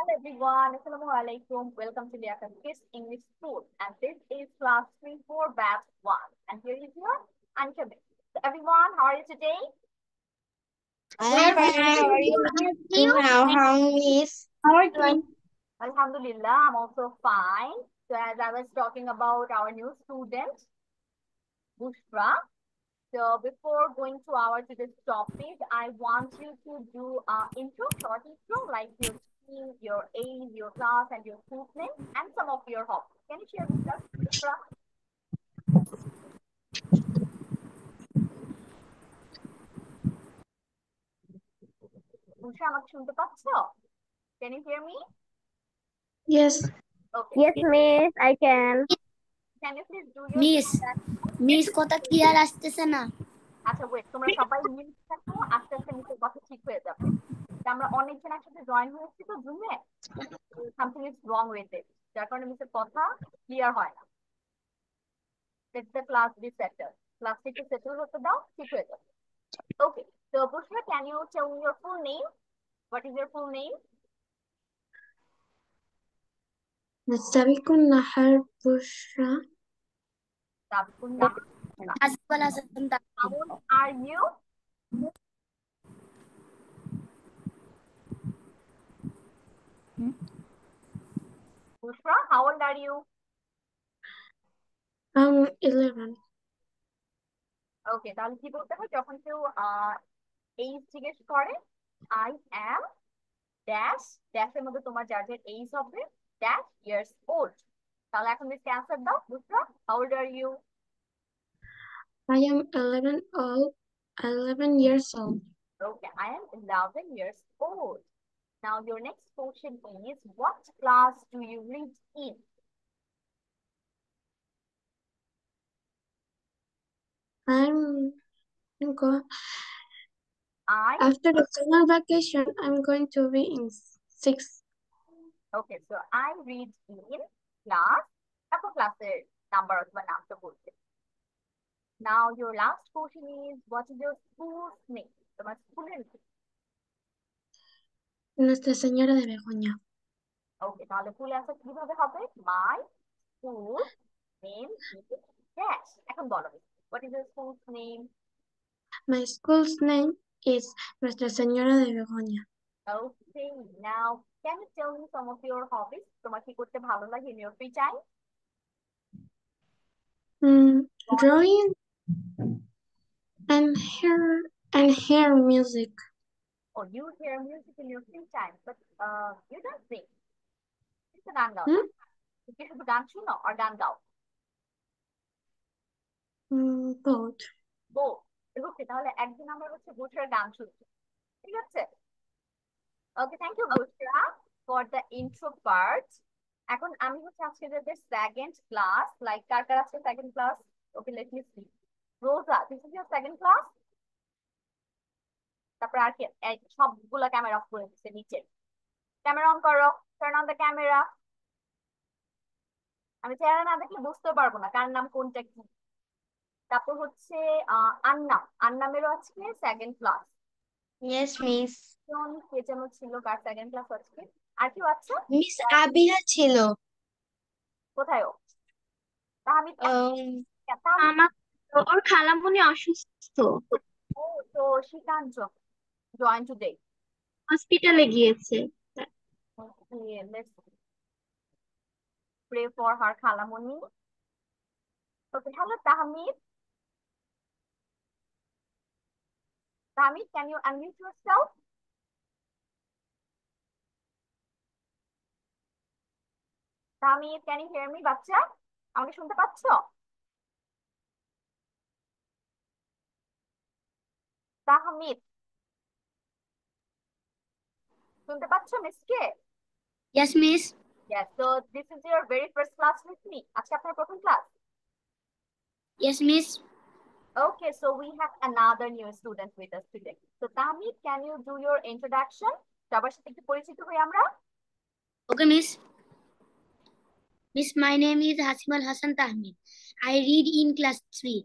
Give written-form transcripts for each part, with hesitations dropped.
Hello everyone, Assalamualaikum. Welcome to the Kids English School. And this is class 3-4 batch 1. And here is your Ankabit. So everyone, how are you today? I'm fine. How are you? How miss? How are you? Alhamdulillah, I'm also fine. So as I was talking about our new student, Bushra. So before going to our today's topic, I want you to do short intro, like your team, your age, your class, and your school name, and some of your hobbies. Can you share with us, Bushra? Bushra, আমাকে শুনতে পাচ্ছো? Can you hear me? Yes. Okay. Yes, miss, I can. Can you please do your miss কথা clear আসতেছে না। আচ্ছা wait, তোমরা সবাই mute থাকো, আস্তে আস্তে নিচের কথা ঠিক হয়ে যাবে। আমরা অনেকজন একসাথে জয়েন হয়েছি তো জুমে, something is wrong with it, যার কারণে মিসের কথা ক্লিয়ার হয় না। Let the class be settled. Class থেকে settle হতে দাও, ঠিক হয়ে যাবে। Okay, so Bushra, can you tell me your full name? What is your full name? نستبقكم نحر بشرى. আসিফাল Hasan How old are you? Bushra, how old are you? I'm 11. Okay, তাহলে কি বলতে হবে যখন কেউ এইজ জিজ্ঞেস করে? I am dash ড্যাশের মধ্যে তোমার যার যার এইজ হবে dash years old. তাহলে এখন মিস অ্যান্সার দাও Bushra, how old are you? I am 11 years old. Okay, I am 11 years old. Now your next question is, what class do you read in? After the summer vacation, I'm going to be in 6th. Okay, so I read in class. Apa class-এর number অথবা নামটা বলতে। Now your last question is, what is your school's name? তোমার স্কুলের name? Nuestra Señora de Begoña. Okay, তাহলে ফুল answer কিভাবে হবে? My school name is dash. এখন বলো, what is your school's name? My school's name is Nuestra Señora de Begoña. Okay, now can you tell me some of your hobbies? তোমার কি করতে ভালো লাগে in your free time? Drawing and hear music. Oh, you hear music in your free time, but you don't sing. কিন্তু গান গাও না? তুমি কি শুধু গান শুনো আর গান গাও? Both. ওকে, তাহলে একদিন আমরা হচ্ছে বুশরার গান শুনছি, ঠিক আছে? Okay, thank you Bushra for the intro part. এখন আমি হচ্ছে আজকে যাদের সেকেন্ড ক্লাস, লাইক কার কার আছে second class? Okay, let me see. Roza, this is your second class? তারপর আর কি? সবগুলা ক্যামেরা অফ করে দিচ্ছে নিচে। ক্যামেরা অন করো, টার্ন অন দ্য ক্যামেরা। আমি চেহারা না দেখলে বুঝতে পারবো না কার নাম কোনটা কি। তারপর হচ্ছে আন্নামেরও আজকে সেকেন্ড ক্লাস। Yes miss. কে যেন ছিল কার সেকেন্ড ক্লাস আজকে? আর কেউ আছে? মিস আবিহা ছিল। কোথায় ও? তাহমিদ? আমার ওর খালামণি অসুস্থ, ও তো she can't join today. হসপিটালে গিয়েছে। Okay, let's pray for her খালামণি. Okay, hello Tahmid. Tahmid, can you unmute yourself? Tahmid, can you hear me বাচ্চা? আমাকে শুনতে পাচ্ছো? তাহমিদ, শুনতে পাচ্ছো মিসকে? Yes miss. Yes, so this is your very first class with me. আজকে আপনার প্রথম ক্লাস? Yes miss. Okay, so we have another new student with us today. So Tahmid, can you do your introduction? সবার সাথে একটু পরিচিত হই আমরা। Okay, miss. Miss, my name is Hasimal Hassan Tahmid. I read in class 3.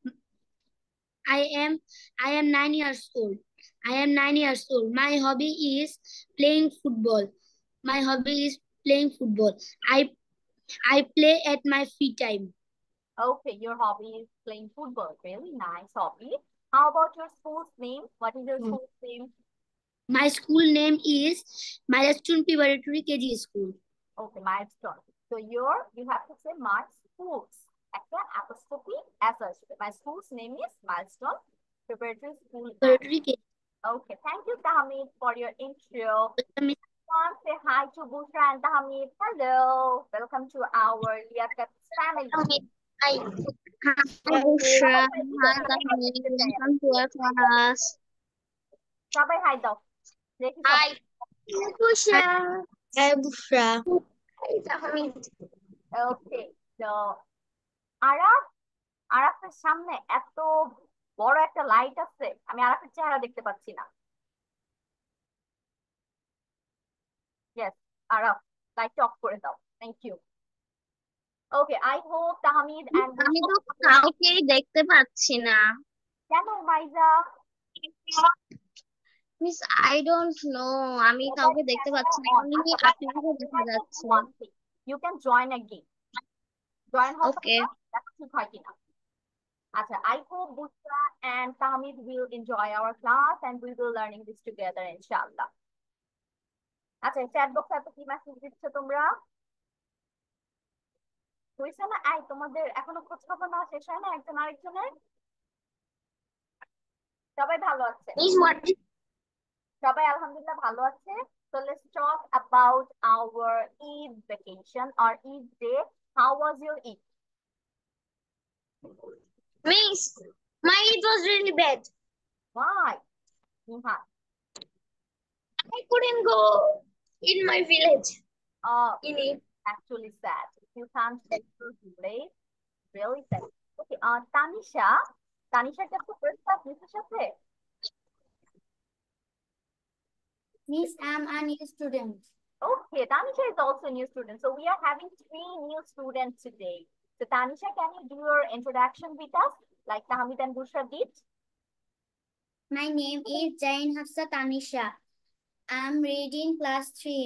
I am 9 years old. My hobby is playing football. My hobby is playing football. I play at my free time. Okay, your hobby is playing football. Really nice hobby. How about your school's name? What is your school's name? My school name is Milestone Preparatory KG School. Okay, milestone. So you have to say my schools. একটা apostrophe S আসবে. My school's name is Milestone Preparatory School. Preparatory KG. Okay, thank you, Tahmid, for your intro. Welcome. Everyone, say hi to Bushra and Tahmid. Hello, welcome to our Liaquat family. Hi, Bushra. Hi, Tahmid. Welcome to our class. সবাই hi দাও দেখি Hi, Bushra. Hi, Bushra. ওকে তো আরাফের সামনে এত বড় একটা light আছে, আমি আরাফের চেহারা দেখতে পাচ্ছি না। ইয়েস আরাফ, লাইটটা অফ করে দাও, thank you. Okay, I hope Tahmid and আমি তো কাউকেই দেখতে পাচ্ছি না। কেন Maiza? Miss I don't know, আমি কাউকে দেখতে পাচ্ছি না, এমনি আপনাকে দেখা যাচ্ছে। You can join again, join হও ওকে, দেখো ঠিক হয় কিনা। আচ্ছা, I hope Bushra and Tahmid will enjoy our class and we will learning this together inshallah. আচ্ছা, চ্যাট বক্সে এত কি মেসেজ দিচ্ছ তোমরা? হইছে না? তোমাদের এখনো খোঁজ খবর না শেষ হয় না একজন আরেকজনের? সবাই ভালো আছে? সবাই আলহামদুলিল্লাহ ভালো আছে। So let's talk about our Eid vacation or Eid day. How was your Eid? Miss, my Eid was really bad. Why? Niha. I couldn't go in my village. In Eid. Actually sad. You can't go to village. Really sad. Okay, Tanisha. Tanisha কে তো first class মিসের সাথে? Miss, I'm a new student. Okay, Tanisha is also a new student. So we are having 3 new students today. So Tanisha, can you do your introduction with us, like Tahmid and Bushra did? My name is Jain Hafsa Tanisha. I'm reading class 3.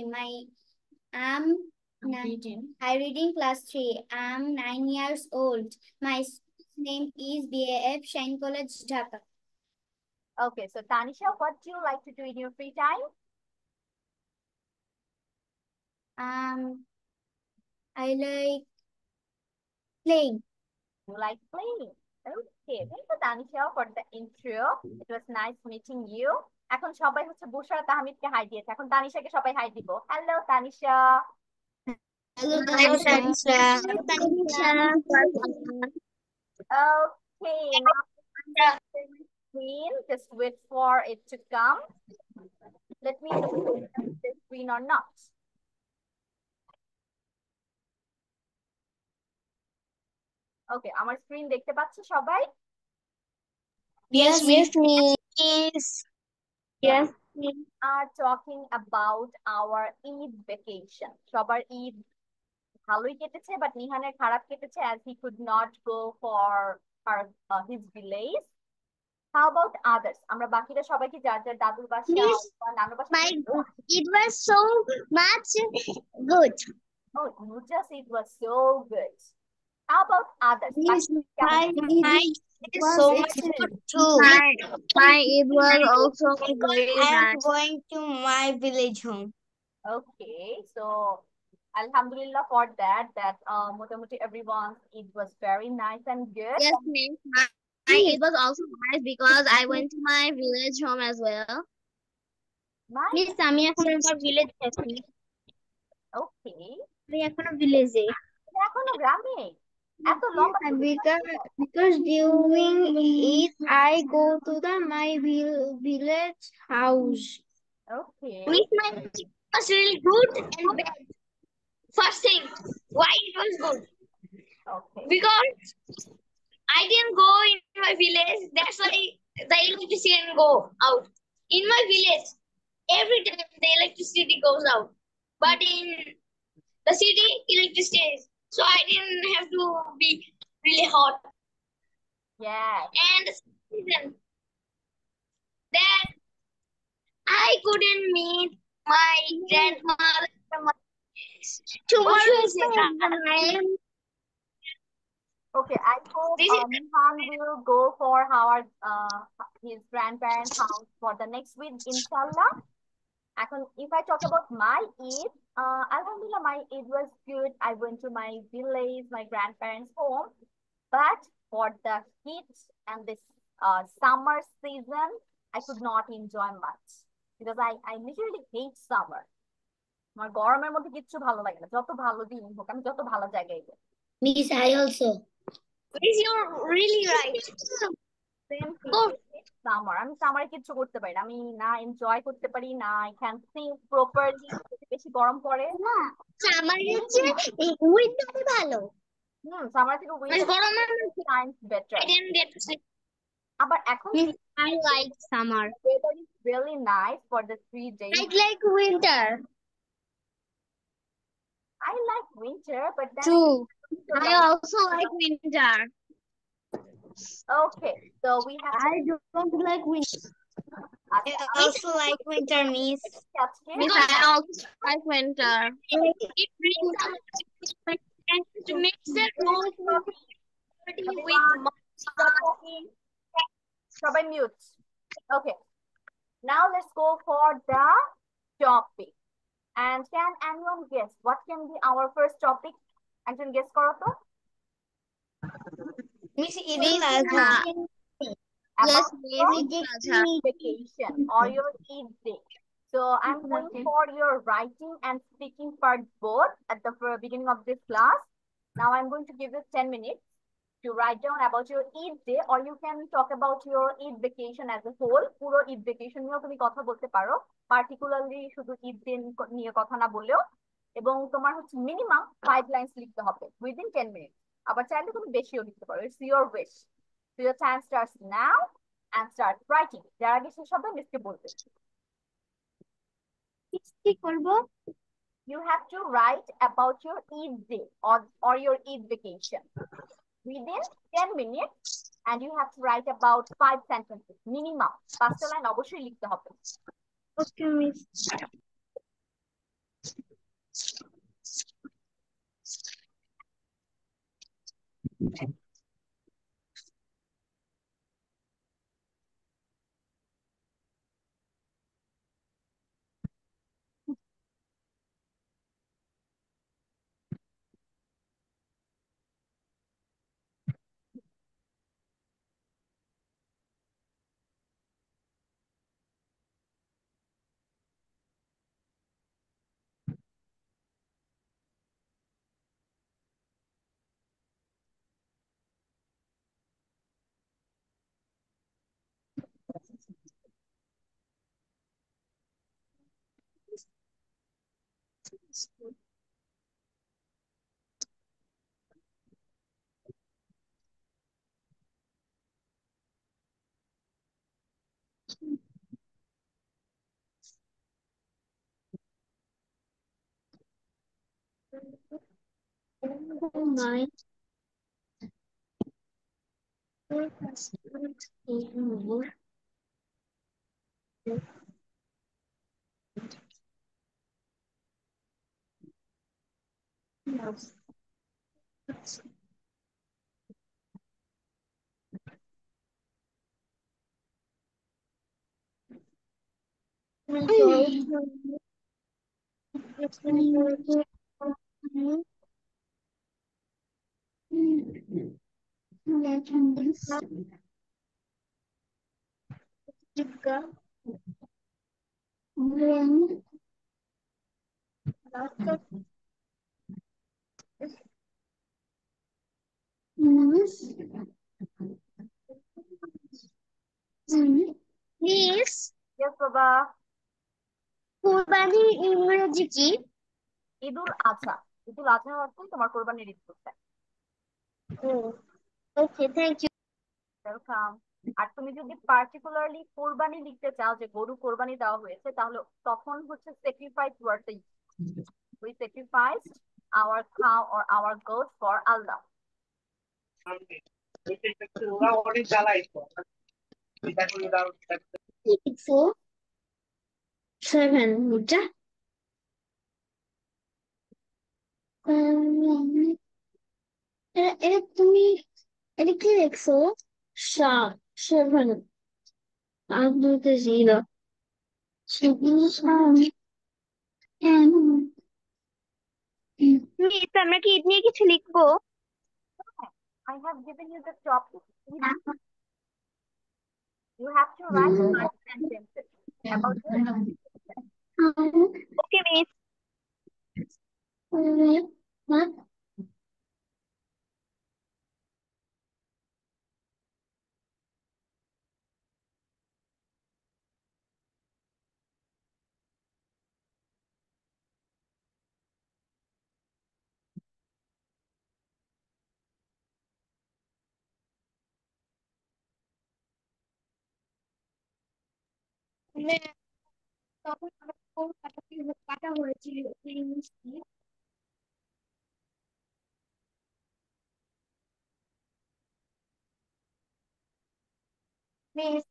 I reading class 3. I'm 9 years old. My school's name is BAF Shine College, Dhaka. Okay, so Tanisha, what do you like to do in your free time? I like playing. You like playing. Okay, thank you, Tanisha, for the intro. It was nice meeting you. এখন সবাই হচ্ছে বুশরা তাহমিদকে high দিয়েছে, এখন তানিশাকে সবাই hi দিব। Hello Tanisha. Hello, Tanisha. Okay, now screen. Just wait for it to come. Let me know if the screen or not. Okay, আমার screen দেখতে পাচ্ছ সবাই? Yes, miss. Yes. We are talking about our Eid vacation. সবার ঈদ ভালোই কেটেছে, but নিহানের খারাপ কেটেছে as he could not go for his village. How about others? আমরা বাকিরা সবাই কি যার যার দাদুর বাসা বা নানুর বাসা? It was so much good. Oh, you just it was so good. How about others? My is so much good too. My Eid was also very nice. I am going to my village home. Okay, so Alhamdulillah for that motamoti everyone, it was very nice and good. Yes, miss. My Eid was also nice because I went to my village home as well. Nice. Miss, আমি এখন আমার village আছি। Okay. আমি এখনো village এ। এখনো গ্রামে? এত লম্বা because during Eid I go to my village house. Okay. Miss, my Eid was really good and bad. First thing, why it was good? Okay. Because I didn't go in my village. That's why the electricity didn't go out. In my village, every time the electricity goes out. But in the city, electricity is. So I didn't have to be really hot. Yeah. And the reason that I couldn't meet my grandmother Tomorrow is the exam. Okay, I hope Mihan will go for his grandparents' house for the next week, inshallah. If I talk about my Eid, Alhamdulillah, my Eid was good. I went to my village, my grandparents' home. But for the heat and this summer season, I could not enjoy much because I literally hate summer. আমার গরমের মধ্যে কিচ্ছু ভালো লাগে না, যত ভালো দিন হোক আমি যত ভালো জায়গায় যাই। Miss, I also. Miss, you're really right. Summer আমি সামারে কিচ্ছু করতে পারি না, আমি না এনজয় করতে পারি না, আই ক্যান সিং প্রপারলি, বেশি গরম পড়ে না। সামার হচ্ছে উইন্টারে ভালো। সামার থেকে উইন্টার গরমে times better. I didn't get to sleep. আবার এখন I like summer. weather is really nice for the 3 days. I like winter. I like winter, but then True. I also like winter. Okay, so we have. I don't like winter. I also like winter, Miss. Miss, I also like winter. It brings out and it makes the road with Stop and mute. Okay, now let's go for the topic. And can anyone guess what can be our first topic? Anyone guess koro to? Miss Idil Adha. Yes, Eid vacation or your Eid day. So I'm going for your writing and speaking part both at the beginning of this class. Now I'm going to give you 10 minutes to write down about your Eid day, or you can talk about your Eid vacation as a whole. Puro Eid vacation নিয়েও তুমি কথা বলতে পারো, particularly শুধু ঈদ দিন নিয়ে কথা না বললেও। এবং তোমার হচ্ছে মিনিমাম 5 লাইনস লিখতে হবে within 10 minutes। আবার চাইলে তুমি বেশিও লিখতে পারো, it's your wish. So your time starts now and start writing. যার আগে শেষ হবে মিসকে বলবে। কি করব? You have to write about your Eid day or your Eid vacation within 10 minutes, and you have to write about 5 sentences minimum. 5টা line অবশ্যই লিখতে হবে। Okay, Miss. My Miss, Yes, বাবা। কুরবানির ইংরেজি কি? ঈদুল আজহা। ঈদুল আজহা হচ্ছে তোমার কোরবানির ঈদ করতে। Okay, thank you. ওয়েলকাম। আর তুমি যদি পার্টিকুলারলি কোরবানি লিখতে চাও যে গরু কোরবানি দেওয়া হয়েছে, তাহলে তখন হচ্ছে স্যাক্রিফাইস ওয়ার্ডটা we sacrificed our cow or our goat for Allah. 7 metre এটা তুমি এটা কি দেখছো? সেভেন আর দুটো জিরো মিস আমরা কি ঈদ নিয়ে কিছু লিখবো? I have given you the topic. You have to write 5 sentences about your okay miss. তখন আমার কোন কাটা হয়েছিল এই মিষ্টি Miss.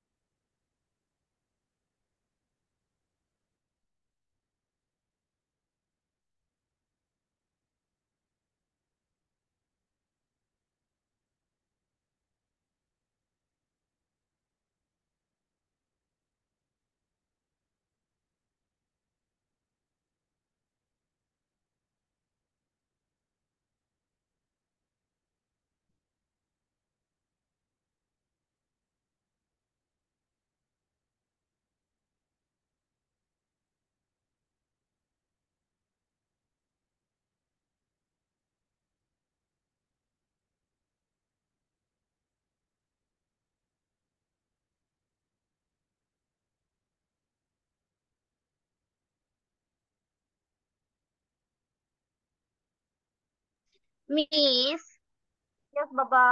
Miss, Yes, Baba.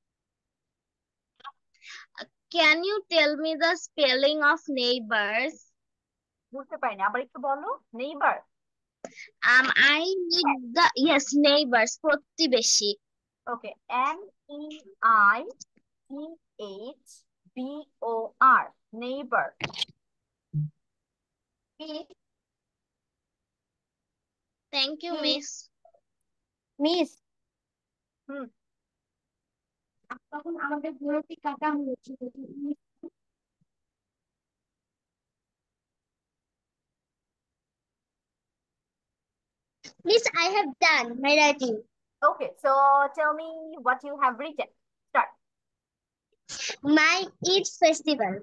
can you tell me the spelling of neighbors? বুঝতে পারিনি, আবার একটু বলো। Neighbor. I need the yes neighbors প্রতিবেশী। Okay. Neihbor. Neighbor. Thank you miss। Miss হুম। তখন আমাদের পুরোটি কাটা হয়েছিল Miss, I have done my writing. Okay. So tell me what you have written. Start. My Eid festival.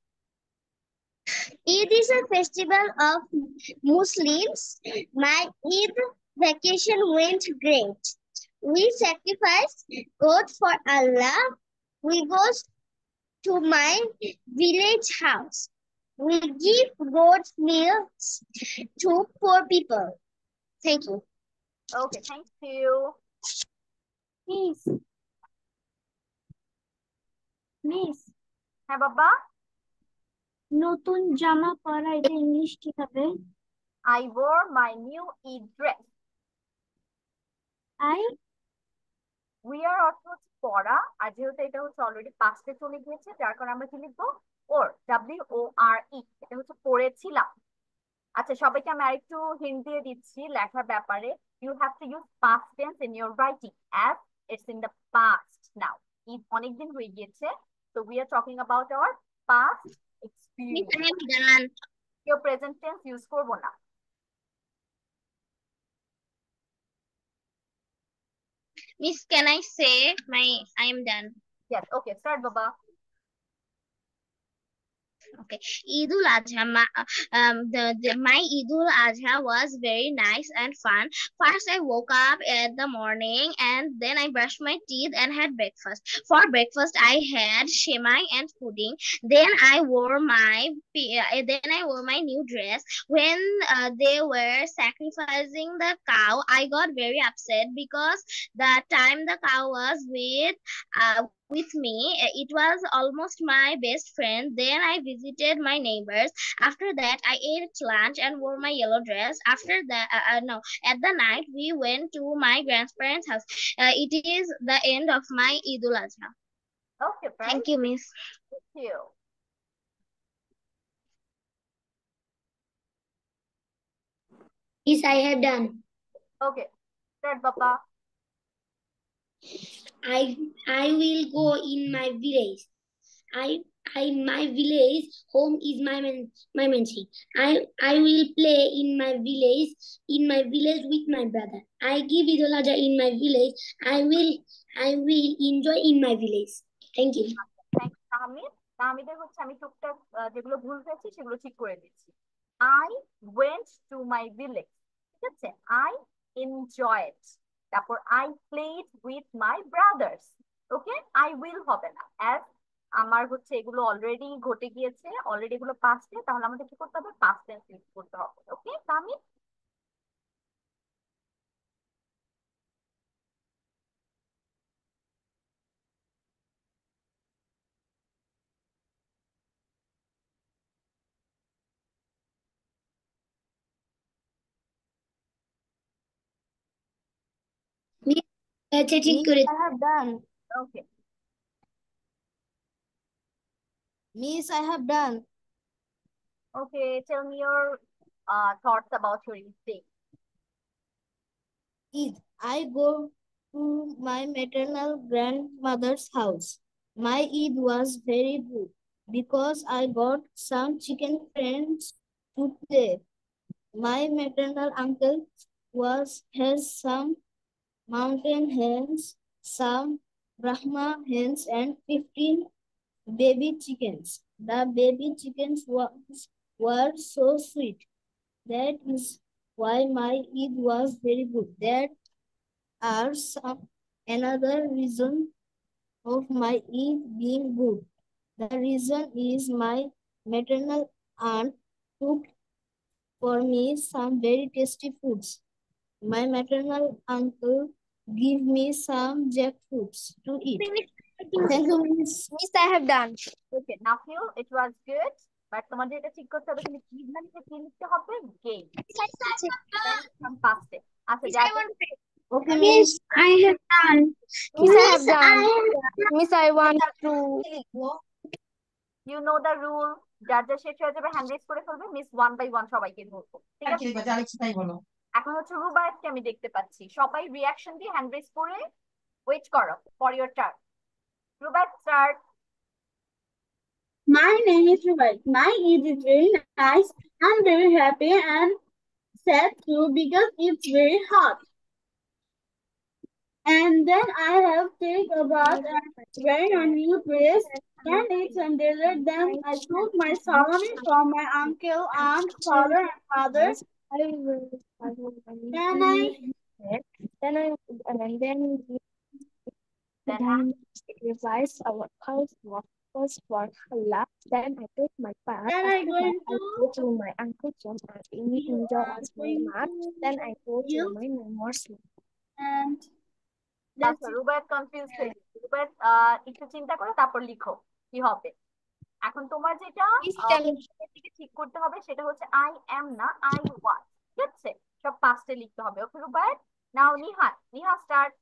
Eid is a festival of Muslims. My Eid vacation went great. We sacrificed goat for Allah. We go to my village house. We give goat meals to poor people. Thank you. Okay. Thank you. Miss miss হ্যাঁ বাবা। নতুন জামা পরা এটা English কি হবে? I wore my new Eid dress. I Wear অর্থ হচ্ছে পরা, আর যেহেতু এটা হচ্ছে অলরেডি পাস্টে চলে গিয়েছে, যার কারণে আমরা কি লিখবো? ওর, WORE, এটা হচ্ছে পড়েছিলাম। আচ্ছা, সবাইকে আমি আরেকটু হিন্ট দিয়ে দিচ্ছি লেখার ব্যাপারে। You have to use past tense in your writing as it's in the past now. Eid অনেকদিন হয়ে গিয়েছে, so we are talking about our past Miss, experience. I am done. কেউ প্রেজেন্ট টেন্স ইউজ করবো না। Miss, can I say I am done? Yes, okay, start Baba. Okay. Eidul Adha, my Eidul Adha was very nice and fun. First, I woke up at the morning and then I brushed my teeth and had breakfast. For breakfast, I had shemai and pudding. Then I wore my new dress. When they were sacrificing the cow, I got very upset because the time the cow was with me. It was almost my best friend. Then I visited my neighbors. After that, I ate lunch and wore my yellow dress. After that, no, at the night, we went to my grandparents' house. It is the end of my Eidul Adha. Okay, right. Thank you, Miss. Thank you. Yes, I have done. Okay, Start, Papa. I will go in my village. My village home is my mansion. I will play in my village with my brother. I give Eid al Adha in my village. I will enjoy in my village. Thank you. Thank Tahmid. তাহমিদের হচ্ছে আমি টুকটাক যেগুলো ভুল হয়েছে সেগুলো ঠিক করে দিচ্ছি। I went to my village, ঠিক আছে। I enjoyed, তারপর I played with my brothers, okay. I will হবে না, as আমার হচ্ছে এগুলো অলরেডি ঘটে গিয়েছে, অলরেডি এগুলো পাস্টে, তাহলে আমাদের কি করতে হবে, পাস্ট টেন্স ইউজ করতে হবে, ওকে তাহমিদ। আচ্ছা ঠিক করে I have done. Okay, Miss, I have done. okay, tell me your thoughts about your day. Eid. I go to my maternal grandmother's house. My Eid was very good because I got some chicken friends to play. My maternal uncle has some mountain hens, some Brahma hens, and 15 baby chickens. The baby chickens were so sweet. That is why my Eid was very good. There are some another reason of my Eid being good. The reason is my maternal aunt cooked for me some very tasty foods. My maternal uncle gave me some jackfruits to eat. Thank you, Miss. Miss, I have done. Okay, Nafil, it was good, but তোমাদের এটা ঠিক করতে হবে, তুমি কি মানে কি লিখতে হবে, গেম from past tense। আচ্ছা যা Okay, Miss. I have done. Miss, I have done. Miss, I want to. you know the rule, যার যা শেষ হয়ে যাবে হ্যান্ড রেজ করে ফেলবে, মিস ওয়ান বাই ওয়ান সবাইকে ধরবো, ঠিক আছে। এখন হচ্ছে রুবায়েতকে আমি দেখতে পাচ্ছি, সবাই রিঅ্যাকশন দিয়ে হ্যান্ড রেজ করে ওয়েট করো for your turn. Rubayet start. My name is Rubai. My Eid is very nice. I'm very happy and sad too because it's very hot. And then I have take a bath and wearing a new dress. Then it's and dessert. Then I took my salami from my uncle, aunt, father, and mother. Then It revised our house was first for Allah. Then I took my bath. Then I After go that, I into go to my uncle's home and we enjoy us very much. Then I go to you my memoirs. and that's আচ্ছা Rubayet confuse হয়ে গেছে। রুবায়েত একটু চিন্তা করে তারপর লিখো কি হবে। এখন তোমার যেটা দিকে ঠিক করতে হবে সেটা হচ্ছে আই এম না আই ওয়াজ, ঠিক আছে, সব পাস্টে লিখতে হবে, okay Rubayet. Now Nihan, Niha start.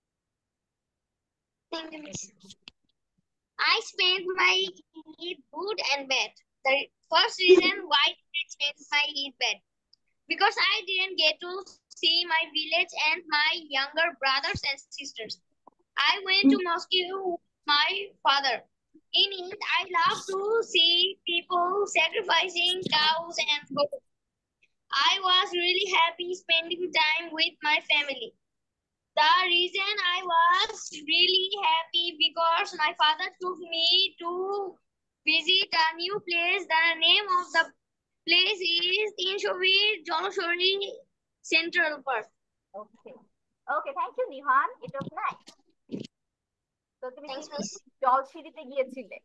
Thank you, Miss. I spent my Eid good and bad. The first reason why I spent my Eid bad, because I didn't get to see my village and my younger brothers and sisters. I went to Moscow with my father. In Eid, I love to see people sacrificing cows and goats. I was really happy spending time with my family. The reason I was really happy because my father took me to visit a new place. The name of the place is Tinshovi Jonoshori Central Park. Okay okay, thank you Nihan, it was nice. তো তুমি Thanks, Miss. জলসিঁড়িতে গিয়েছিলে।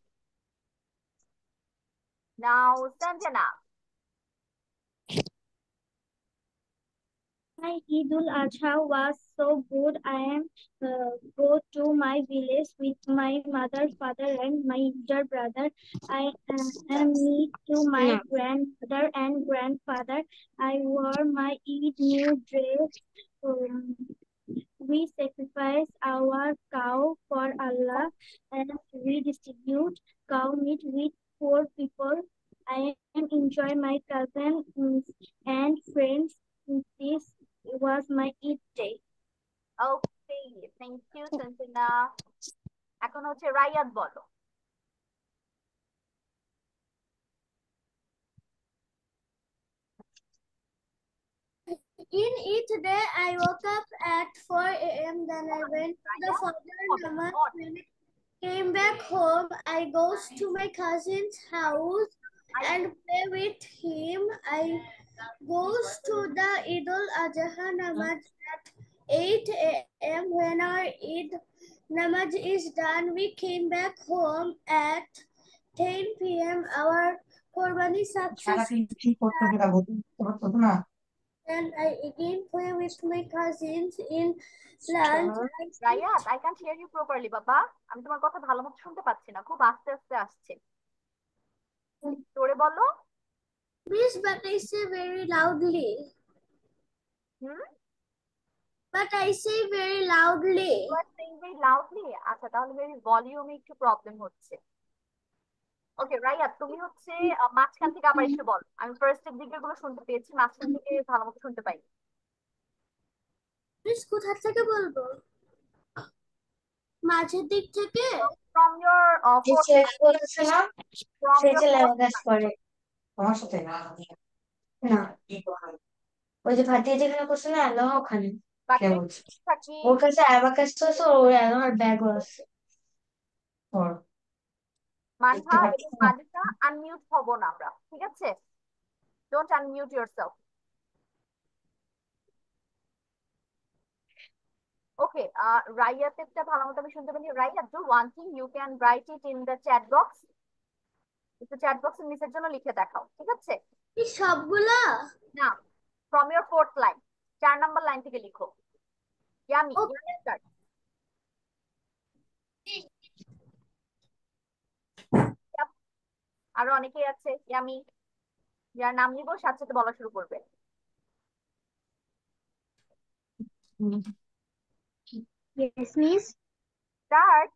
নাও Sanjana. My Eid ul Adha was so good. I am go to my village with my mother, father, and my younger brother. I am meet to my grandmother and grandfather. I wore my Eid new dress. We sacrifice our cow for Allah and we distribute cow meat with poor people. I am enjoy my cousin and friends. This was my Eid day. না। এখন হচ্ছে রায়াত বলো। In each day, I woke up at 4 a.m. Then I went to the রায়াত Fajr হবে Namaz. on। When I came back home, I goes to my cousin's house and play with him. I goes to the Eid al-Adha Namaz at 8 a.m. When our Eid Namaz is done, we came back home at 10 p.m. Our Qurbani success. And I again play with my cousins in lunch. রায়াত, I can't hear you properly বাবা। আমি তোমার কথা ভালো মতো শুনতে পাচ্ছি না, খুব আস্তে আস্তে আসছে। জোরে বলো। Miss, but I say very loudly. Hmm, But I say very loudly. you are saying very loudly। আচ্ছা, তাহলে মেবি ভলিউমে একটু প্রবলেম হচ্ছে। ওকে রায়াত, তুমি হচ্ছে মাঝখান থেকে আবার একটু বলো। আমি ফার্স্টের দিকের গুলো শুনতে পেয়েছি, মাঝখান থেকে ভালো মতো শুনতে পাই। Miss, কোথা থেকে বলবো? মাঝের দিক থেকে? From your fourth line, from your fourth line। করে তোমার সাথে না ওই যে ফাটিয়ে যেখানে করছে না অ্যালোহা ওখানে কে বাকি বলছে থাকি ওর কাছে অ্যাবাকাস আছে ওর অ্যালোহার ব্যাগও আছে ওর দেখতে মানহা পাচ্ছি এবং না। মালিকা আনমিউট হব না আমরা, ঠিক আছে? Don't unmute yourself. ওকে, রাইয়াতেরটা ভালো মতো আমি শুনতে পাইনি। Raiyat, do one thing, you can write it in the chat box. একটু চ্যাট বক্সের নিচের জন্য লিখে দেখাও, ঠিক আছে? এই সবগুলা? না, from your fourth line, 4 number line থেকে লিখো। ইয়ামি, Okay. ইয়ামি স্টার্ট। আরো অনেকেই আছে ইয়ামি, যার নাম নিব সাথে সাথে বলা শুরু করবে। Yes, Miss. Start.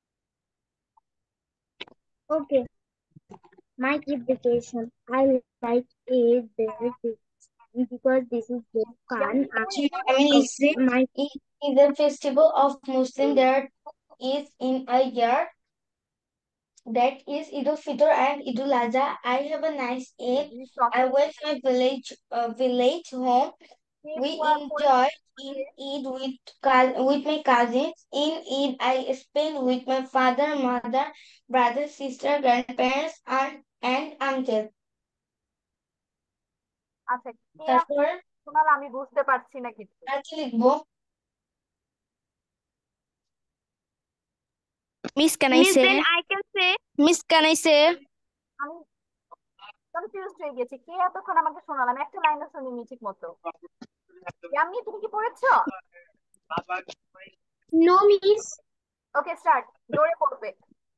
Okay. My Eid vacation. I like it very because this is very fun. আমি লিখছি My Eid is a festival of Muslim that is in a year, that is Eid al-Fitr and Eid al-Adha. I have a nice Eid. I went my village home. We enjoyed in Eid with my cousins. In Eid, I spent with my father, mother, brother, sister, grandparents, aunt, and uncle. আচ্ছা, কে তারপর শোনাল আমি বুঝতে পারছি না কিছু। আর কি লিখবো? Miss, can I say? Then I can say, Miss, can I say? আমি কনফিউজ হয়ে গেছি, কে এতক্ষণ আমাকে শোনাল? আমি একটা লাইনও শুনিনি ঠিক মতো। ইয়ামি, তুমি কি পড়েছো? no, Miss. ওকে স্টার্ট, জোরে পড়বে।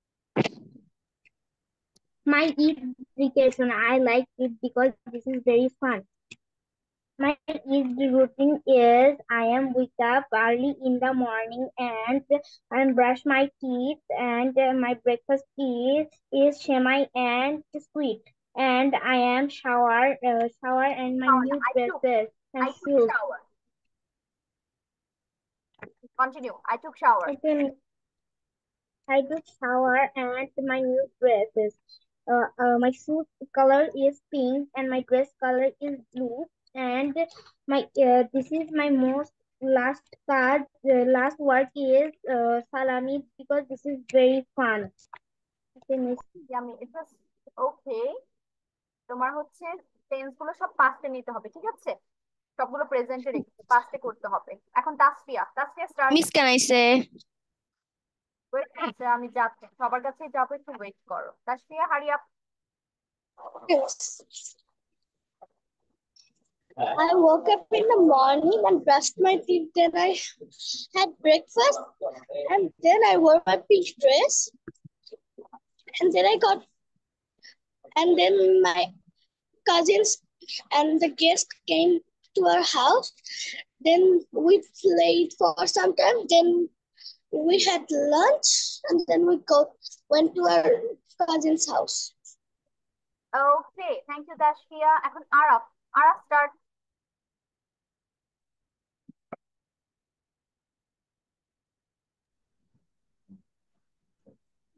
My Eid vacation. I like it because this is very fun. My Eid routine is I am wake up early in the morning and brush my teeth and my breakfast is shemai and sweet and I am shower and my Shower, new I took. dresses and I took shoes. shower. Continue. I took shower. Okay, I took shower and my new dresses. My shoe color is pink and my dress color is blue. And my this is my most last card. The last word is salami because this is very fun. Okay, Miss. Yami, it was okay. তোমার হচ্ছে tense গুলো সব পাস্টে নিতে হবে, ঠিক আছে? সবগুলো প্রেজেন্টে রেখে পাস্টে করতে হবে। এখন Tasfia, Tasfia start. Miss, can I say? Wait করছে, আমি যাচ্ছি, সবার কাছে যাবো, একটু ওয়েট করো। Tasfia, hurry up. I woke up in the morning and brushed my teeth. Then I had breakfast, and then I wore my pink dress. And then my cousins and the guests came to our house. Then we played for some time. Then we had lunch, and then went to our cousin's house. Okay, thank you Tasfia. এখন Araf, Araf start.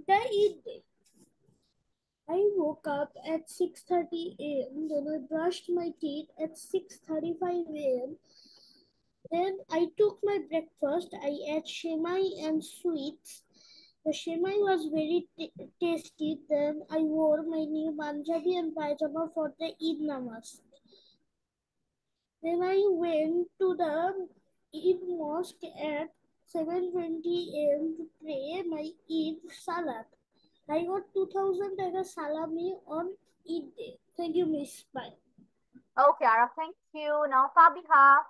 the Eid day. I woke up at 6:30 a.m. Then I brushed my teeth at 6:35 a.m. Then I took my breakfast. I ate shemai and sweets. The shemai was very tasty. Then I wore my new Punjabi and pajama for the Eid namaz. Then I went to the Eid mosque at 7:20 a.m. to pray my Eid salat. I got 2,000 taka salami on Eid day. Thank you, Miss. Bye. Okay, Araf, thank you. Now, Fabiha.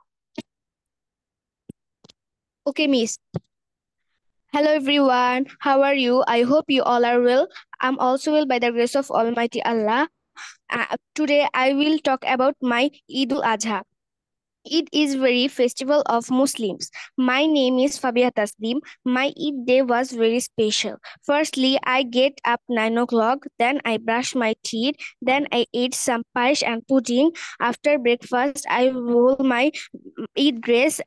Okay, Miss. Hello, everyone. How are you? I hope you all are well. I'm also well by the grace of Almighty Allah. Today, I will talk about my Eid al-Adha. Eid is very festival of Muslims. My name is Fabia Taslim. My Eid day was very special. Firstly, I get up 9 o'clock. Then I brush my teeth. Then I eat some paish and pudding. After breakfast, I roll my Eid dress.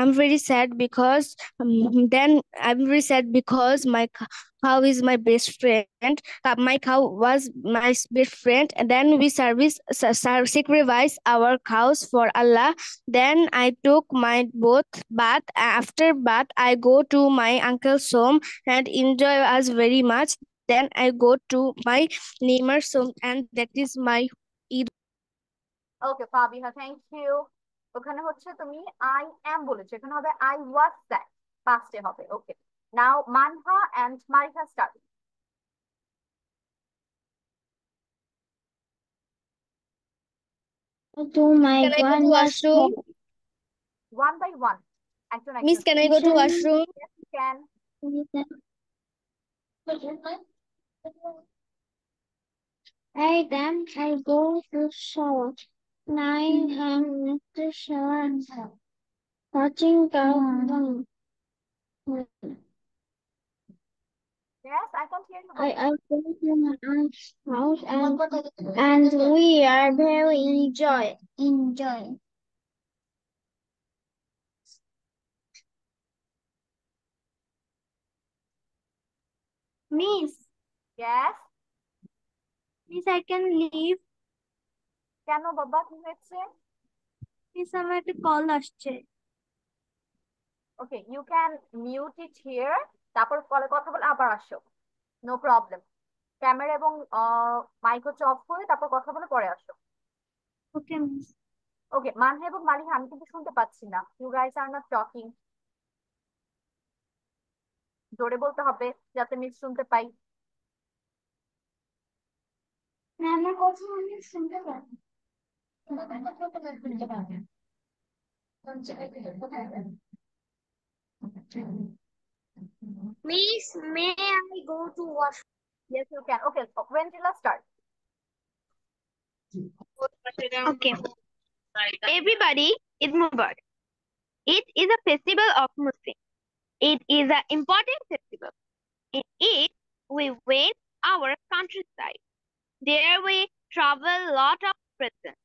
I'm very sad because my cow is my best friend. My cow was my best friend. And then we sacrifice our cows for Allah. Then I took my bath. After bath, I go to my uncle's home and enjoy us very much. Then I go to my neighbor's home, and that is my Eid. Okay, Fabiha, thank you. ওখানে হচ্ছে তুমি I am বলেছো, এখানে হবে I was sad. Past হবে. Okay. Now, Manha and Marika start. To my Can I go to washroom? One by one. Action, Miss, action. can I go to washroom? Yes, you can. I go to shower. 9 a.m. to shower. Watching cartoon. Yes, I can hear you. I go to my aunt's house and we are very enjoy. Miss, Yes. I can leave. কেন বাবা, কি হয়েছে? Miss, আমার একটা call আসছে। Okay, you can mute it here. তারপর কলে কথা বলে আবার আসো। No problem. ক্যামেরা এবং মাইক হচ্ছে অফ করে তারপর কথা বলে পরে আসো। Okay, Miss. ওকে, মানহা এবং মালিহা আমি কিন্তু শুনতে পাচ্ছি না। You guys are not talking. জোরে বলতে হবে যাতে মিস শুনতে পাই। আমার কথা আমি শুনতে পারি। Miss, may I go to washroom? Yes, you can. Okay, so when will I start? Okay. Everybody, Eid Mubarak. Eid is a festival of Muslims. It is an important festival. In Eid, we went our countryside. There we travel a lot of presents.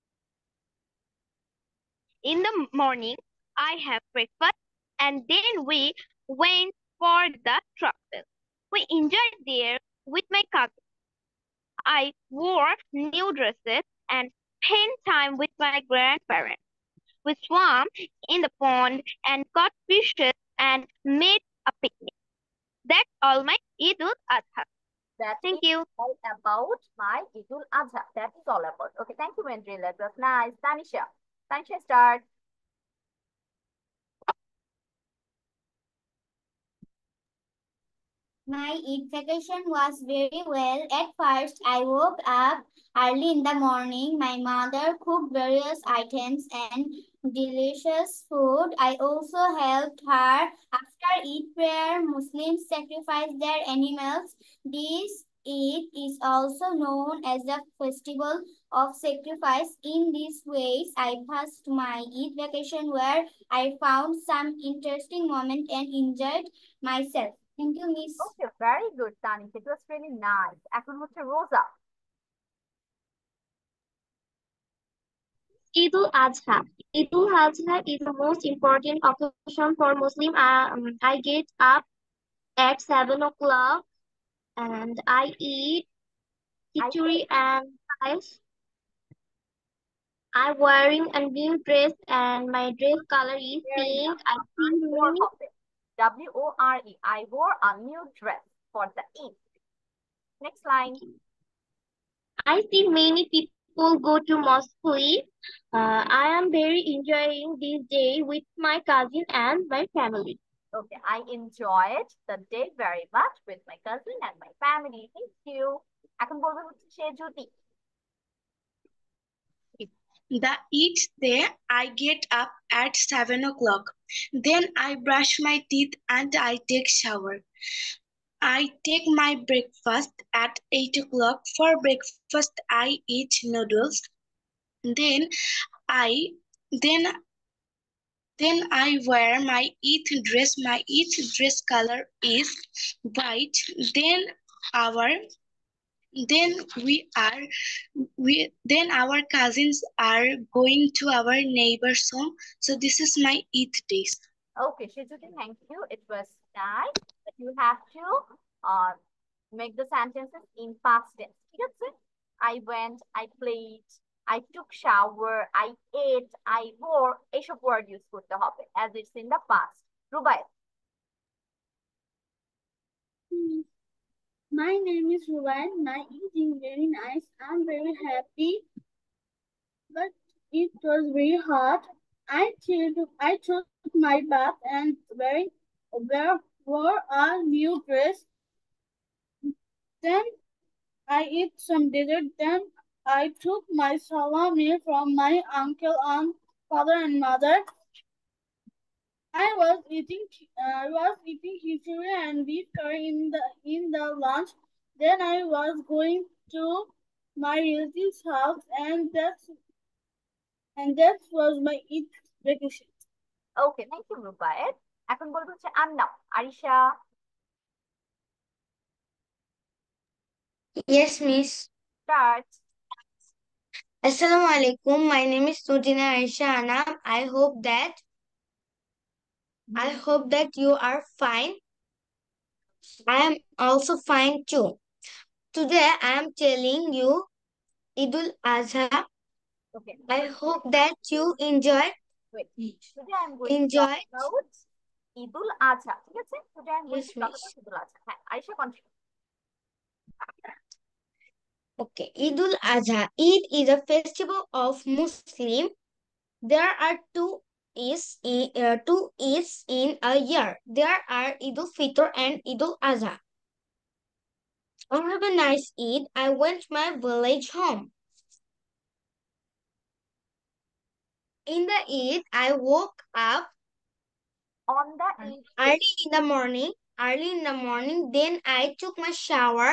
In the morning, I have breakfast and then we went for the travel. We enjoyed there with my cousins. I wore new dresses and spent time with my grandparents. We swam in the pond and caught fishes and made a picnic. That's all my Eid al-Adha. Thank you. All about my Eid al-Adha. That is all about. Okay, thank you, Mandrila. That was nice. Tanisha. Tanisha, start. My Eid vacation was very well. At first, I woke up early in the morning. My mother cooked various items and delicious food. I also helped her. After Eid prayer, Muslims sacrifice their animals. This Eid is also known as the festival of sacrifice. In these ways, I passed my Eid vacation where I found some interesting moments and enjoyed myself. Thank you, Miss. Okay, very good, Tanisha. It was really nice. এখন হচ্ছে রোজা। Eid al-Adha. Eid al-Adha is the most important occasion for Muslim. I get up at 7 o'clock. and I eat khichdi and rice. I'm wearing a new dress and my dress color is Very pink. nice. I see Wore many, হবে W-O-R-E. I wore a new dress for the Eid. Next line. I see many people go to mosque. I am very enjoying this day with my cousin and my family. Okay, I enjoyed the day very much with my cousin and my family. Thank you. এখন বলবো হচ্ছে সে যদি The each day I get up at 7 o'clock. Then I brush my teeth and I take shower. I take my breakfast at 8 o'clock. For breakfast I eat noodles. Then I then then I wear my Eid dress. My Eid dress color is white. Our then then our cousins are going to our neighbor's home. So this is my Eid days. Okay, Shizuki, thank you. It was nice. But you have to make the sentences in past tense. ঠিক আছে? I went, I played, I took shower, I ate, I wore. এইসব word use করতে হবে as it's in the past. Rubai. My name is Ruben. My eating very nice. I'm very happy, but it was very hot. I took my bath and wore a new dress. Then I eat some dessert. Then I took my salami from my uncle, aunt, father, and mother. I was eating khichdi and beef curry in the lunch. Then I was going to my relative's house, and that was my Eid vacation. Okay, thank you, Rubai. এখন বলবো হচ্ছে Anna, Arisha. Yes, Miss. Start. Assalamu alaikum. My name is Nurjina Aisha Anam. I hope that you are fine. I am also fine too. Today I am telling you Idul Azha. Okay. I hope that you enjoyed. Wait. Today I'm going to talk about Idul Adha. ঠিক আছে? Today I'm going Yes, to talk miss. about Idul Adha. হ্যাঁ, Aisha continue. Okay, Idul Adha. Eid is a festival of Muslim. There are two Eids in a year. There are Idul Fitr and Idul Adha. I have a nice Eid. I went my village home. In the Eid, I woke up On the Eid. early in the morning. Then I took my shower.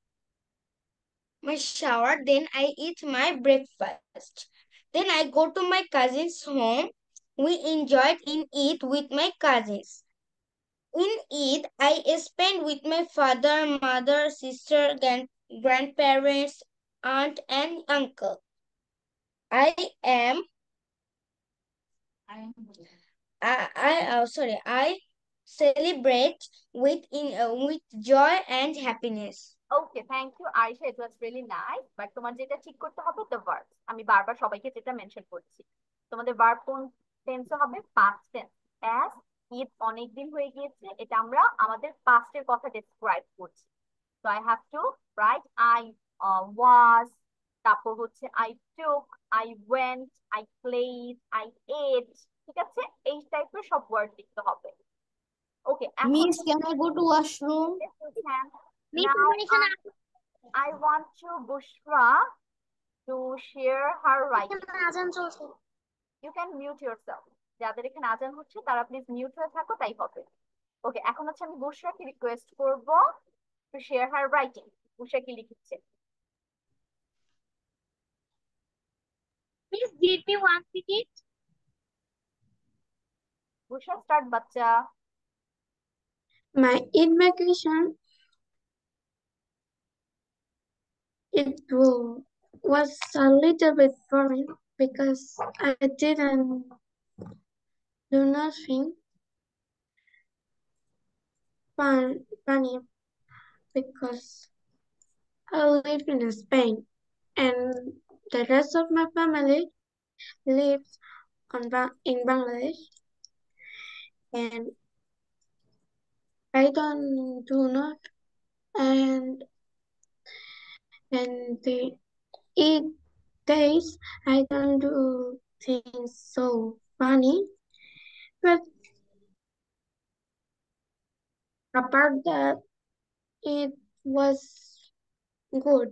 Then I eat my breakfast. Then I go to my cousin's home. We enjoyed in Eid with my cousins. In Eid, I spend with my father, mother, sister, grandparents, aunt, and uncle. I celebrate with joy and happiness. Okay, thank you, Aisha. It was really nice. But তোমার যেটা ঠিক করতে হবে the verbs. আমি বারবার সবাইকে যেটা mention করছি। তোমাদের verb কোন টেন্সে হবে? past tense. As ঈদ অনেক দিন হয়ে গিয়েছে, এটা আমরা আমাদের past এর কথা describe করছি। So I have to write I was, তারপর হচ্ছে I took, I went, I played, I ate. ঠিক আছে? এই টাইপের সব ওয়ার্ড লিখতে হবে। Okay, Miss, can I go to washroom? Yes, you can. Miss, Now এখানে I want to Bushra to share her writing. আজান চলছে। You can mute yourself. যাদের এখানে আজান হচ্ছে তারা প্লিজ মিউট হয়ে থাকো, তাই হবে। ওকে, এখন হচ্ছে আমি বুশরাকে রিকোয়েস্ট করব to share her writing. Bushra কি লিখছে? Please give me one ticket. বুশরা স্টার্ট বাচ্চা। My Eid vacation, it was a little bit boring because I didn't do nothing funny. because I live in Spain and the rest of my family lives in Bangladesh, and I don't do not and the eight days I don't do things so funny, but apart that it was good.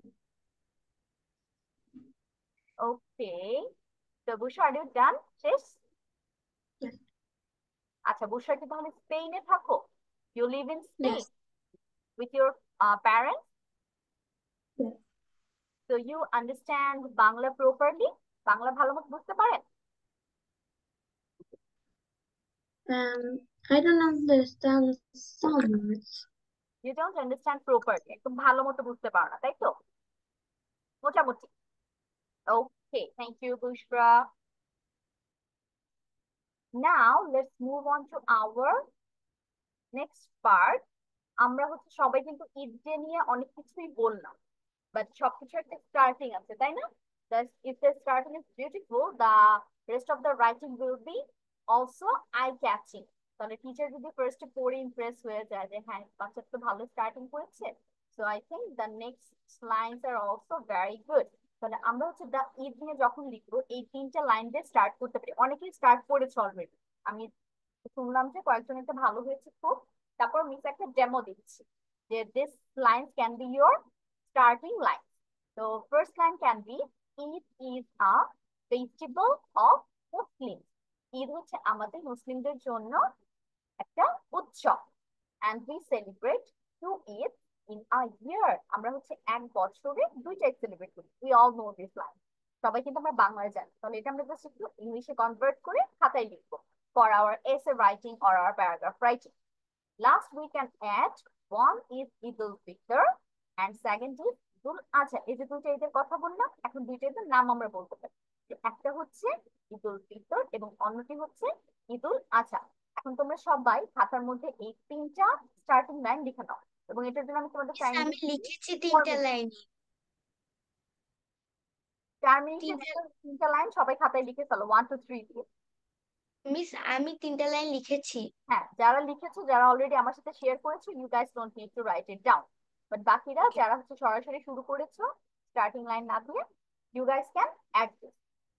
Okay. So Busha, are you done? শেষ? Yes. আচ্ছা, বুশরা কি তাহলে স্পেনে থাকো? You live in Spain Yes. with your parents? Yes. So you understand Bangla properly? Bangla ভালো মতো বুঝতে পারেন? I don't understand so much. You don't understand properly. একদম ভালো মতো বুঝতে পারো না, তাই তো? মোটামুটি। Okay, thank you, Bushra. Now let's move on to our next part. আমরা হচ্ছে সবাই কিন্তু ঈদ ডে নিয়ে অনেক কিছুই বললাম, বাট সবকিছু একটা স্টার্টিং আছে, তাই না? If the starting is beautiful, the rest of the writing will be also eye catching. তাহলে টিচার যদি ফার্স্টে পড়ে ইমপ্রেস হয়ে যায় যে হ্যাঁ বাচ্চা তো ভালো স্টার্টিং করেছে, so I think the next lines are also very good. তাহলে আমরা হচ্ছে দ্য ঈদ নিয়ে যখন লিখবো এই তিনটা লাইন দিয়ে স্টার্ট করতে পারি। অনেকেই স্টার্ট করেছে অলরেডি, আমি শুনলাম যে কয়েকজন একটা ভালো হয়েছে খুব। তারপর মিস একটা ডেমো দিচ্ছি যে this line can be your starting line. তো first line can be Eid is a festival of Muslim. Eid হচ্ছে আমাদের মুসলিমদের জন্য একটা উৎসব। and we celebrate two Eid in a year. আমরা হচ্ছে এক বছরে দুইটা ঈদ সেলিব্রেট করি। we all know this line. সবাই কিন্তু আমরা বাংলায় জানি, তাহলে এটা আমরা জাস্ট একটু ইংলিশে কনভার্ট করে খাতায় লিখবো for our essay writing or our paragraph writing. Last we can add one is Eid al-Fitr and second is Eid al-Adha. এই যে দুইটা ঈদের কথা বললাম, এখন দুইটা ঈদের নাম আমরা বলতে পারি। একটা হচ্ছে ঈদ উল-ফিতর এবং অন্যটি হচ্ছে ঈদ উল-আযহা। এখন তোমরা সবাই খাতার মধ্যে এই তিনটা স্টার্টিং লাইন লিখে নাও এবং এটার জন্য আমি তোমাদের টাইম আমি লিখেছি তিনটা লাইন। 4 মিনিটের ভিতর তিনটা লাইন সবাই খাতায় লিখে ফেলো 1 2 3 দিয়ে। মিস আমি তিনটা লাইন লিখেছি। হ্যাঁ, যারা লিখেছো, যারা অলরেডি আমার সাথে শেয়ার করেছো, you guys don't need to write it down, but বাকিরা যারা হচ্ছে সরাসরি শুরু করেছো স্টার্টিং লাইন না দিয়ে, you guys can add this.